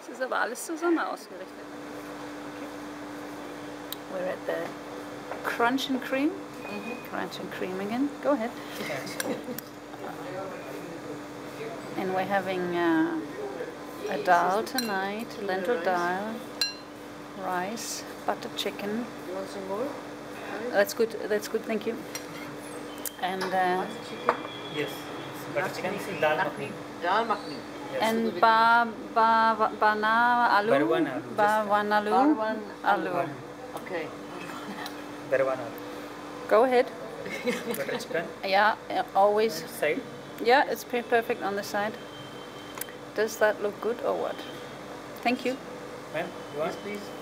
Es ist aber alles zur Sonne ausgerichtet. We're at the crunch and cream. Crunch and cream again. Go ahead. And we're having a dal tonight, lentil dal, rice, butter chicken. You want some more? That's good, thank you. And Chicken? Yes. Butter chicken is dal makhani. Dal makhani. and bana aloo. Barwan aloo. Barwan aloo. Okay. Barwan aloo. Go ahead. Butter chicken. Yeah, always. Side. Yeah, it's perfect on the side. Does that look good or what? Thank you. Ma'am, you want? Yes, please.